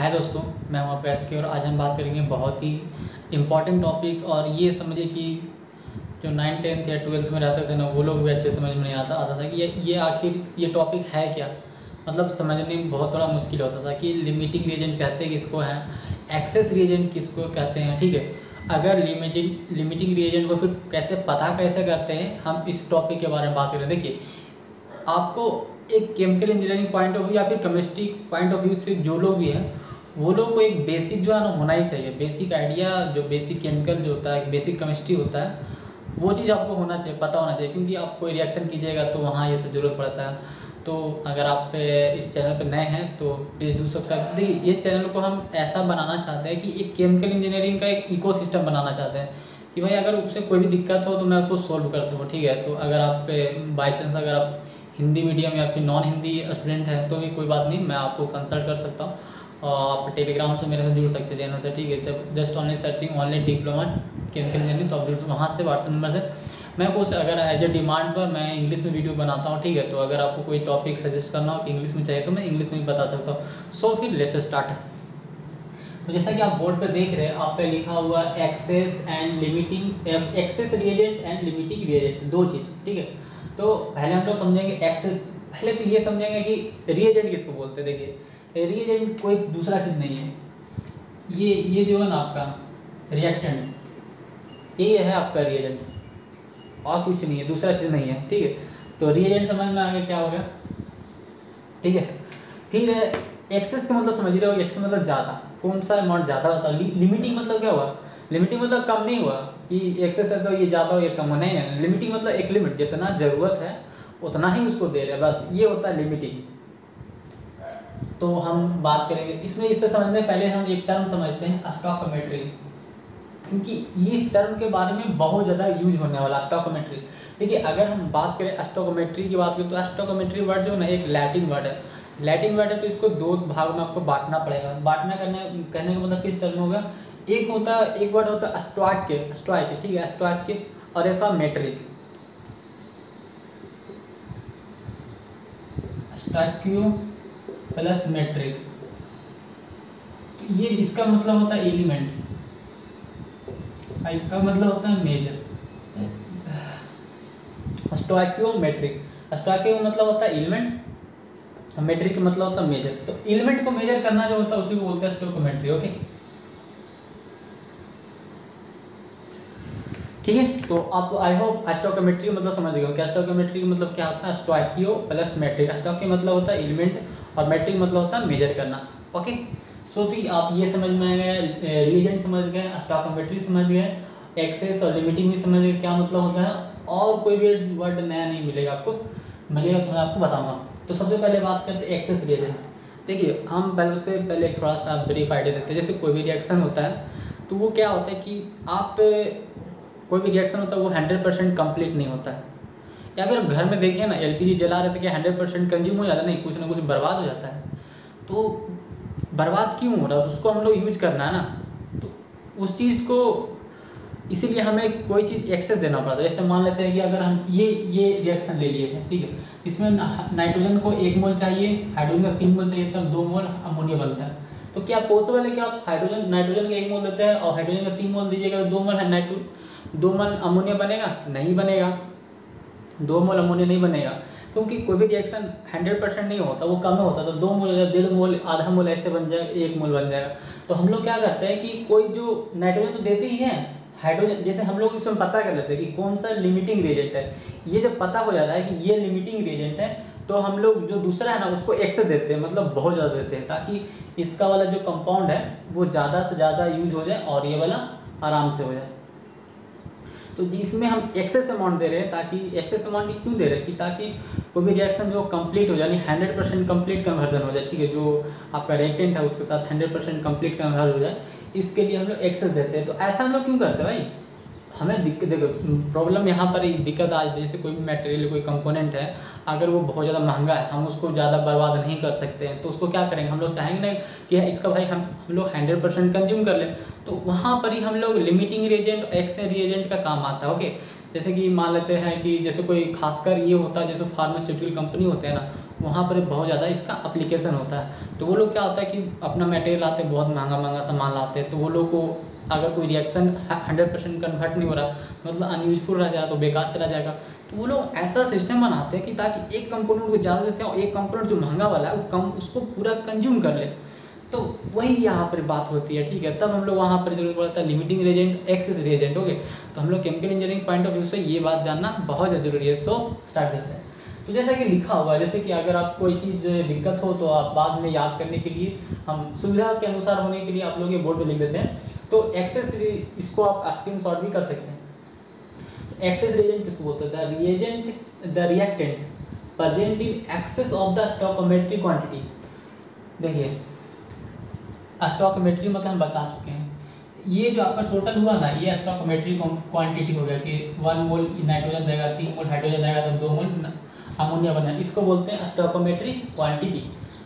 हाय दोस्तों, मैं हूं आपका एसके और आज हम बात करेंगे बहुत ही इम्पॉर्टेंट टॉपिक। और ये समझिए कि जो 9th 10th या 12th में रहते थे ना, वो लोग भी अच्छे समझ में नहीं आता था कि ये आखिर ये टॉपिक है क्या। मतलब समझने में बहुत थोड़ा मुश्किल होता था कि लिमिटिंग रीजन कहते हैं किसको हैं, एक्सेस रीजन किसको कहते हैं। ठीक है, अगर लिमिटिंग रीजन को फिर कैसे करते हैं, हम इस टॉपिक के बारे में बात करें। देखिए, आपको एक chemical engineering point of view या फिर केमिस्ट्री पॉइंट ऑफ व्यू से जो लोग भी हैं, वो लोग को एक बेसिक जो है ना होना ही चाहिए। बेसिक आइडिया, जो बेसिक केमिकल जो होता है, बेसिक केमिस्ट्री होता है, वो चीज़ आपको होना चाहिए, पता होना चाहिए। क्योंकि आप कोई रिएक्शन कीजिएगा तो वहाँ ये सब ज़रूरत पड़ता है। तो अगर आप इस चैनल पर नए हैं तो प्लीज़ डू सब्सक्राइब। देखिए, इस चैनल को हम ऐसा बनाना चाहते हैं कि एक केमिकल इंजीनियरिंग का एक इकोसिस्टम बनाना चाहते हैं कि भाई अगर उससे कोई भी दिक्कत हो तो मैं उसको सोल्व कर सकूँ। ठीक है, तो अगर आप बाई चांस अगर आप हिंदी मीडियम या फिर नॉन हिंदी स्टूडेंट हैं तो भी कोई बात नहीं, मैं आपको कंसल्ट कर सकता हूँ। और आप टेलीग्राम से मेरे से जुड़ सकते हैं चैनल से। ठीक है, जब just only searching only diploma chemical engineering, तो आप जुड़ वहाँ से व्हाट्सएप नंबर से मैं कुछ अगर एज ए डिमांड पर मैं इंग्लिश में वीडियो बनाता हूँ। ठीक है, तो अगर आपको कोई टॉपिक सजेस्ट करना हो कि इंग्लिश में चाहिए तो मैं इंग्लिश में भी बता सकता हूँ। सो फिर लेट्स स्टार्ट। तो जैसा कि आप बोर्ड पे देख रहे हैं, आप पे लिखा हुआ excess and limiting, excess reagent and limiting reagent, दो चीज़। ठीक है, तो पहले हम लोग समझेंगे एक्सेस। पहले तो ये समझेंगे कि रिएजेंट किसको बोलते हैं। देखिए, रिएजेंट कोई दूसरा चीज़ नहीं है, ये जो है ना आपका रिएक्टेंट, ये है आपका रिएजेंट, और कुछ नहीं है, दूसरा चीज़ नहीं है। ठीक है, तो रिएजेंट समझ में आ गया क्या होगा। ठीक है, फिर एक्सेस का मतलब समझ रहे हो, एक्सेस मतलब ज़्यादा, कौन सा अमाउंट ज़्यादा होता है। लिमिटिंग मतलब क्या हुआ, लिमिटिंग मतलब कम नहीं हुआ कि एक्सेस है तो ये ज़्यादा हो ये कम हो, नहीं। लिमिटिंग मतलब एक लिमिट, जितना ज़रूरत है उतना ही उसको दे रहे हैं, बस ये होता है लिमिटिंग। तो हम बात करेंगे इसमें, इससे समझने पहले हम एक टर्म समझते हैं, स्टॉकियोमेट्री, क्योंकि इस टर्म के बारे में बहुत ज़्यादा यूज होने वाला स्टॉकियोमेट्री। देखिए, अगर हम बात करें स्टॉकियोमेट्री की बात करें तो स्टॉकियोमेट्री वर्ड जो है ना एक लैटिन वर्ड है। लैटिन वर्ड है तो इसको दो भाग में आपको बांटना पड़ेगा। बांटना कहने का मतलब किस टर्म होगा, एक वर्ड होता है स्टॉइक, ठीक है, स्टॉइक, और एक मेट्रिक, स्टॉइकियो प्लस मेट्रिक। ये इसका मतलब होता है एलिमेंट, इसका मतलब होता है मेजर। स्टोइकियोमेट्रिक, स्टोइकियो मतलब होता है एलिमेंट, मेट्रिक मतलब होता है मेजर। तो एलिमेंट को मेजर करना जो होता है उसी को बोलते हैं स्टोइकियोमेट्री। ओके, ठीक है, तो आप आई होप स्टोइकियोमेट्री मतलब समझ गए हो। क्या स्टोइकियोमेट्री मतलब क्या होता है, स्टोइकियो प्लस मेट्रिक। स्टोइकियो मतलब होता है एलिमेंट और मेट्रिक मतलब होता है मेजर करना। ओके, सो तो आप ये समझ में आ गए, रिएजेंट समझ गए, स्टोइकियोमेट्री समझ गए, एक्सेस और लिमिटिंग भी समझ गए क्या मतलब होता है। और कोई भी वर्ड नया नहीं मिलेगा आपको, मिलेगा तो मैं आपको बताऊंगा। तो सबसे पहले बात करते हैं एक्सेस रिएजेंट। देखिए, हम पहले उससे पहले थोड़ा सा ब्रीफ आइडिया देते हैं। जैसे कोई भी रिएक्शन होता है तो वो क्या होता है कि आप कोई भी रिएक्शन होता है वो 100% कंप्लीट नहीं होता है। या अगर घर में देखिए ना, एलपीजी जला रहे थे क्या 100% कंज्यूम हो जाता है, नहीं, कुछ ना कुछ बर्बाद हो जाता है। तो बर्बाद क्यों हो रहा है, उसको हम लोग यूज करना है ना, तो उस चीज़ को इसीलिए हमें कोई चीज़ एक्सेस देना पड़ता है। जैसे मान लेते हैं कि अगर हम ये रिएक्शन ले लिए हैं, ठीक है, इसमें नाइट्रोजन को 1 मोल चाहिए, हाइड्रोजन का 3 मोल चाहिए, तब 2 मोल अमोनिया बनता है। तो क्या पॉसिबल है कि आप नाइट्रोजन का 1 मोल देते हैं और हाइड्रोजन का 3 मोल दीजिएगा तो 2 मोल अमोनिया बनेगा? नहीं बनेगा, 2 मोल अमोनिया नहीं बनेगा, क्योंकि कोई भी रिएक्शन 100% नहीं होता, वो कम होता। तो 2 मोल, 1.5 मोल, आधा मोल ऐसे बन जाएगा, 1 मोल बन जाएगा। तो हम लोग क्या करते हैं कि कोई जो नाइट्रोजन तो देते ही हैं, हाइड्रोजन जैसे हम लोग इसमें पता कर लेते हैं कि कौन सा लिमिटिंग रिएजेंट है। ये जब पता हो जाता है कि ये लिमिटिंग रिएजेंट है, तो हम लोग जो दूसरा है ना उसको एक्सेस देते हैं, मतलब बहुत ज़्यादा देते हैं, ताकि इसका वाला जो कंपाउंड है वो ज़्यादा से ज़्यादा यूज हो जाए और ये वाला आराम से हो जाए। तो इसमें हम एक्सेस अमाउंट दे रहे हैं, ताकि एक्सेस अमाउंट क्यों दे रहे हैं कि ताकि कोई भी रिएक्शन जो कंप्लीट हो जाए, यानी 100% कंप्लीट कन्वर्जन हो जाए। ठीक है, जो आपका रिएक्टेंट है उसके साथ 100% कंप्लीट कन्वर्जन हो जाए, इसके लिए हम लोग एक्सेस देते हैं। तो ऐसा हम लोग क्यों करते हैं भाई, हमें दिक्कत, देखो प्रॉब्लम यहाँ पर दिक्कत आ जाती है। जैसे कोई भी मटेरियल, कोई कंपोनेंट है, अगर वो बहुत ज़्यादा महंगा है, हम उसको ज़्यादा बर्बाद नहीं कर सकते हैं, तो उसको क्या करेंगे, हम लोग चाहेंगे ना कि इसका भाई हम लोग 100% कंज्यूम कर लें। तो वहाँ पर ही हम लोग लिमिटिंग रिएजेंट, एक्सेस रिएजेंट का काम आता है। ओके, जैसे कि मान लेते हैं कि जैसे कोई खासकर ये होता है, जैसे फार्मास्यूटिकल कंपनी होते हैं ना, वहाँ पर बहुत ज़्यादा इसका एप्लीकेशन होता है। तो वो लोग क्या होता है कि अपना मटेरियल लाते हैं, बहुत महंगा सामान लाते हैं, तो वो लोग को अगर कोई रिएक्शन 100% कन्वर्ट नहीं हो रहा, मतलब अनयूजफुल रह जाएगा, तो बेकार चला जाएगा। तो वो लोग ऐसा सिस्टम बनाते हैं कि ताकि एक कंपोनेंट को ज़्यादा देते हैं और एक कंपोनेंट जो महंगा वाला है वो कम उसको पूरा कंज्यूम कर ले। तो वही यहाँ पर बात होती है, ठीक है। तब हम लोग वहाँ पर जरूरत पड़ता है limiting reagent, excess reagent. Okay, तो हम लोग chemical engineering point of view से ये बात जानना बहुत ज़्यादा जरूरी है। सो स्टार्ट करते हैं। तो जैसा कि लिखा हुआ है, जैसे कि अगर आप कोई चीज़ दिक्कत हो तो आप बाद में याद करने के लिए, हम सुविधा के अनुसार होने के लिए आप लोग ये बोर्ड पे लिख देते हैं। तो एक्सेस, इसको आप स्क्रीनशॉट भी कर सकते हैं। एक्सेस रिएजेंट किसको बोलते हैं? The reactant present in excess of the stoichiometric quantity. देखिए, स्टोइकोमेट्री मतलब हम बता चुके हैं, ये जो आपका टोटल हुआ ना, ये स्टोइकोमेट्रिक क्वांटिटी हो गया कि 1 मोल नाइट्रोजन देगा, 3 मोल हाइड्रोजन देगा, तो 2 मोल अमोनिया बना, इसको बोलते हैं स्टोइकोमेट्रिक क्वांटिटी।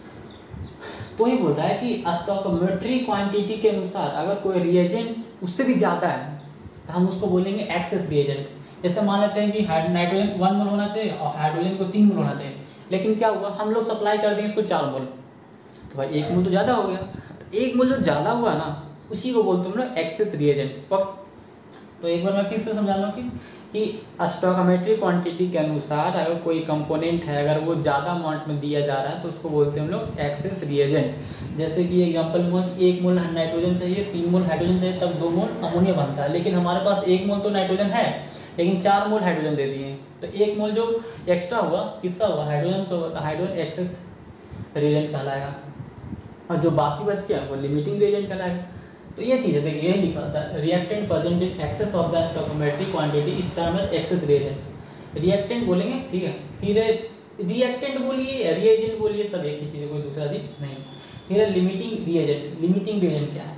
तो ही बोल रहा है कि स्टोइकोमेट्रिक क्वांटिटी के अनुसार अगर कोई रिएजेंट उससे भी ज़्यादा है तो हम उसको बोलेंगे एक्सेस रिएजेंट। जैसे मान लेते हैं कि नाइट्रोजन 1 मोल होना चाहिए और हाइड्रोजन को 3 मोल होना चाहिए, लेकिन क्या हुआ, हम लोग सप्लाई कर देंगे इसको 4 मोल, तो भाई 1 मोल तो ज़्यादा हो गया। तो 1 मोल जो ज़्यादा हुआ ना, उसी को बोलते हैं हम लोग एक्सेस रिएजेंट। तो एक बार मैं फिर से समझा दूँ कि स्टोइकोमेट्रिक क्वांटिटी के अनुसार अगर कोई कंपोनेंट है, अगर वो ज़्यादा अमाउंट में दिया जा रहा है तो उसको बोलते हैं हम लोग एक्सेस रिएजेंट। जैसे कि एग्जांपल में 1 मोल नाइट्रोजन चाहिए, 3 मोल हाइड्रोजन चाहिए, तब 2 मोल अमोनिया बनता है। लेकिन हमारे पास 1 मोल तो नाइट्रोजन है, लेकिन 4 मोल हाइड्रोजन दे दिए, तो 1 मोल जो एक्स्ट्रा हुआ किसका हुआ? हाइड्रोजन। तो हाइड्रोजन एक्सेस रिएजेंट कहलाएगा, और जो बाकी बच गया वो लिमिटिंग रिएजेंट कहलाएगा। तो ये चीज़ है, देखिए यही लिखा होता है, reactant present in excess of the stoichiometric quantity इस term as excess reagent. Reactant बोलेंगे, ठीक है, फिर रिएक्टेंट बोलिए, रिएजेंट बोलिए, सब एक ही चीज़ है, कोई दूसरा चीज़ नहीं। फिर लिमिटिंग रिएजेंट। लिमिटिंग रिएजेंट क्या है?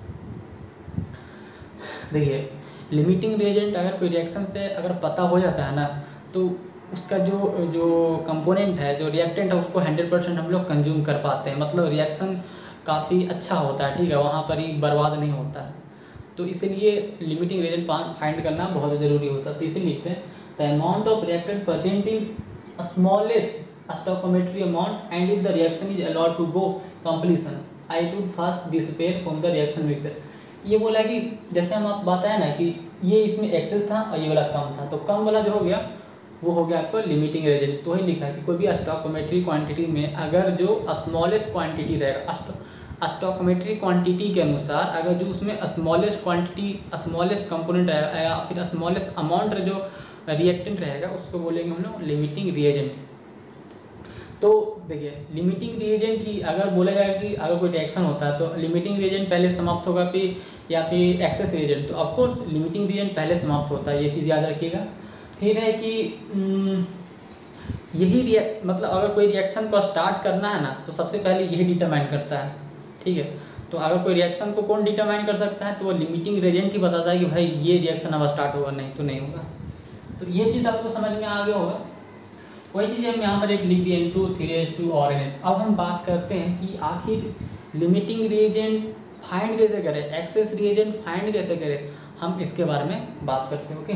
देखिए, लिमिटिंग रिएजेंट अगर कोई रिएक्शन से अगर पता हो जाता है ना, तो उसका जो कंपोनेंट है, जो रिएक्टेंट है, उसको 100% हम लोग कंज्यूम कर पाते हैं, मतलब रिएक्शन काफ़ी अच्छा होता है, ठीक है, वहाँ पर ही बर्बाद नहीं होता है। तो इसीलिए लिमिटिंग रिएजेंट फाइंड करना बहुत ज़रूरी होता है। तो इसे लिखते हैं, the amount of reactant present in smallest stoichiometric amount and if the reaction is allowed to go completion I would first disappear from the reaction mixer. ये बोला कि जैसे हम आप बताया ना कि ये इसमें एक्सेस था और ये वाला कम था, तो कम वाला जो हो गया वो हो गया आपको लिमिटिंग रिएजेंट। तो वही लिखा है कि कोई भी स्टोइकोमेट्रिक क्वांटिटी में अगर जो स्मॉलेस्ट क्वांटिटी रहेगा, स्टोइकोमेट्रिक क्वांटिटी के अनुसार अगर जो उसमें स्मॉलेस्ट क्वांटिटी, स्मॉलेस्ट कंपोनेंट रहेगा या फिर स्मॉलेस्ट अमाउंट जो रिएक्टेंट रहेगा, उसको बोलेंगे हम लोग लिमिटिंग रिएजेंट। तो देखिए, लिमिटिंग रिएजेंट ही अगर बोला जाए कि अगर कोई रिएक्शन होता है तो लिमिटिंग रिएजेंट पहले समाप्त होगा फिर या फिर एक्सेस रिएजेंट, तो ऑफकोर्स लिमिटिंग रिएजेंट पहले समाप्त होता है, ये चीज़ याद रखिएगा। फिर है कि यही मतलब अगर कोई रिएक्शन को स्टार्ट करना है ना, तो सबसे पहले यही डिटरमाइन करता है, ठीक है। तो अगर कोई रिएक्शन को कौन डिटरमाइन कर सकता है, तो वो लिमिटिंग रिएजेंट ही बताता है कि भाई ये रिएक्शन अब स्टार्ट होगा, नहीं तो नहीं होगा। तो ये चीज़ आपको समझ में आ गया होगा। वही चीज़ हम यहाँ पर एक लिख दिए N2 3H2 और NH। अब हम बात करते हैं कि आखिर लिमिटिंग रिएजेंट फाइंड कैसे करें, एक्सेस रिएजेंट फाइंड कैसे करें, हम इसके बारे में बात करते हैं। ओके,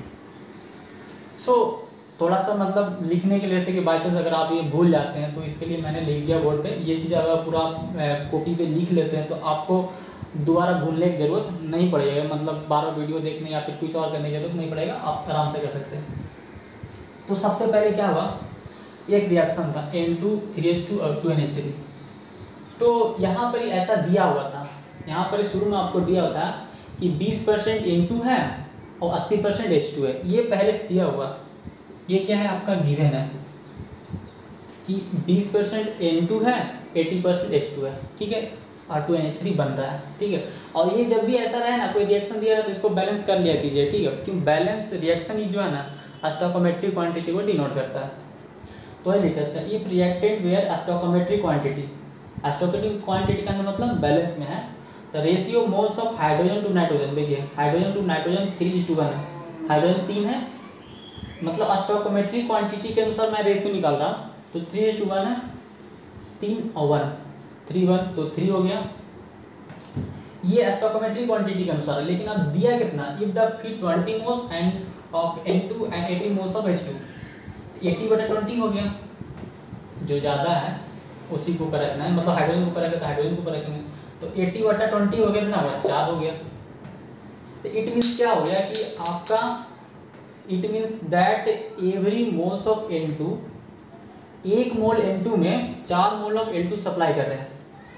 सो थोड़ा सा मतलब लिखने के लिए, जैसे कि बाई चांस अगर आप ये भूल जाते हैं तो इसके लिए मैंने लिख दिया बोर्ड पे। ये चीज़ अगर पूरा कॉपी पे लिख लेते हैं तो आपको दोबारा भूलने की ज़रूरत नहीं पड़ेगा, मतलब बार बार वीडियो देखने या फिर कुछ और करने की जरूरत नहीं पड़ेगा, आप आराम से कर सकते हैं। तो सबसे पहले क्या हुआ, एक रिएक्शन था N2 3H2 और 2NH3। तो यहाँ पर ऐसा दिया हुआ था, यहाँ पर शुरू में आपको दिया हुआ था कि 20% N2 है और 80% H2 है, ये पहले से दिया हुआ। ये क्या है, आपका गिवन है कि 20% N2 है, 80% H2 है, ठीक है, और 2NH3 बन रहा है, ठीक है। और ये जब भी ऐसा रहे ना, कोई रिएक्शन दिया है तो इसको बैलेंस कर लिया कीजिए, ठीक है, क्योंकि बैलेंस रिएक्शन ही जो है ना स्टोइकोमेट्रिक क्वांटिटी को डिनोट करता है। तो ये लिखा था if reactant were stoichiometric quantity, stoichiometric quantity का मतलब बैलेंस में है, the ratio moles of hydrogen to nitrogen, देखिए हाइड्रोजन टू नाइट्रोजन 3:1 है, हाइड्रोजन 3 है, मतलब स्टोइकोमेट्रिक क्वांटिटी के अनुसार मैं रेशियो निकाल रहा हूँ, तो 3:1 है, 3 और 1 3 1 तो 3 हो गया, ये स्टोइकोमेट्रिक क्वांटिटी के अनुसार है। लेकिन अब दिया कितना, if the feed 20 moles and of N2 and 80 moles of H2, 80/20 हो गया, जो ज़्यादा है उसी को ऊपर रखना है, मतलब हाइड्रोजन को ऊपर रखा तो हाइड्रोजन को ऊपर रखेंगे। तो 80/20 हो गया, कितना हुआ 4 हो गया। तो इट मीन्स क्या हो गया कि आपका, it means that every moles of N2, एक मोल N2 में 4 मोल ऑफ L2 सप्लाई कर रहे हैं।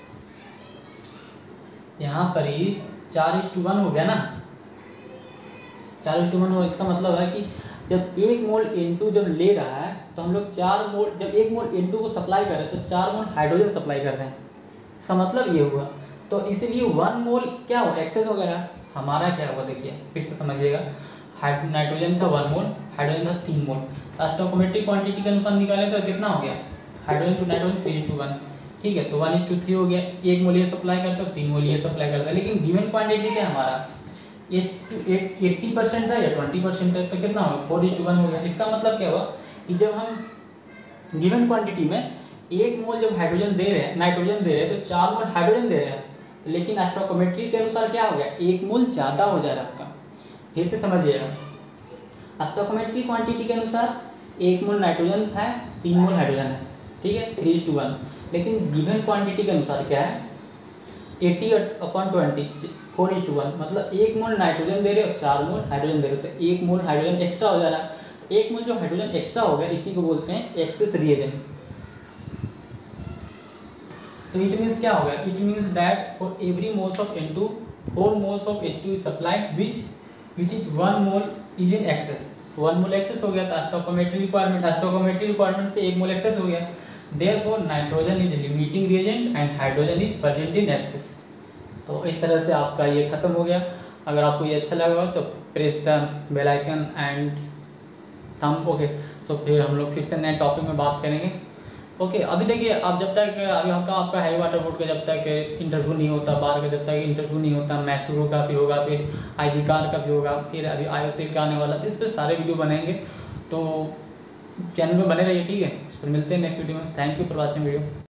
यहाँ पर ही 4:1 हो गया ना, 4:1 हो। इसका मतलब है कि जब एक मोल N2 जब ले रहा है तो हम लोग 4 मोल, जब एक मोल N2 को सप्लाई कर रहे हैं तो 4 मोल हाइड्रोजन सप्लाई कर रहे हैं। इसका मतलब ये हुआ। तो इसलिए 1 मोल क्या हुआ, एक्सेस वगैरह हमारा क्या हुआ, देखिए फिर से समझिएगा। नाइट्रोजन था 1 मोल, हाइड्रोजन था 3 मोल। स्टोइकोमेट्रिक क्वांटिटी के अनुसार निकाले तो कितना हो गया, हाइड्रोजन टू नाइट्रोजन 3:1, ठीक है। तो 1:3 हो गया। एक मोल ये सप्लाई करता है, 3 मोल ये सप्लाई करता है। लेकिन गिवन क्वांटिटी क्या है हमारा, 80% है या 20% है, तो कितना होगा 4:1 हो गया। इसका मतलब क्या हुआ कि जब हम गिवन क्वांटिटी में एक मोल जब हाइड्रोजन दे रहे हैं, नाइट्रोजन दे रहे हैं, तो 4 मोल हाइड्रोजन दे रहे हैं। लेकिन स्टोइकोमेट्री के अनुसार क्या हो गया, एक मोल ज़्यादा हो जा रहा है आपका। फिर से समझिएगा, स्टोइकोमेट्री क्वांटिटी के अनुसार एक मोल नाइट्रोजन है, 3 मोल हाइड्रोजन है, ठीक है, 3:1। लेकिन गिवन क्वांटिटी के अनुसार क्या है, 80/20 4:1, मतलब एक मोल नाइट्रोजन दे रहे हो, 4 मोल हाइड्रोजन दे रहे हो, तो एक मोल हाइड्रोजन एक्स्ट्रा हो जा रहा है। तो एक मोल जो हाइड्रोजन एक्स्ट्रा हो गया, इसी को बोलते हैं एक्सेस रिएजेंट। तो इट मीन्स क्या होगा, it means that for every moles of N2 4 moles of H2 is supplied which is 1 mole is in excess. 1 mole excess हो गया था। स्टोइकोमेट्री रिक्वायरमेंट से 1 मोल एक्सेस हो गया। Therefore nitrogen is limiting reagent and hydrogen is present in excess. तो इस तरह से आपका ये खत्म हो गया। अगर आपको ये अच्छा लगा तो press the bell icon and thumb, okay. तो फिर हम लोग फिर से नए टॉपिक में बात करेंगे, ओके। अभी देखिए, अब जब तक अभी आपका हैवी वाटर बोर्ड का जब तक इंटरव्यू नहीं होता, बार का जब तक इंटरव्यू नहीं होता, मैसूर का भी होगा, फिर IGCAR का भी होगा, फिर अभी IOC का आने वाला, तो इस पर सारे वीडियो बनाएंगे। तो चैनल में बने रहिए, ठीक है। इस पर मिलते हैं नेक्स्ट वीडियो में। Thank you for watching video.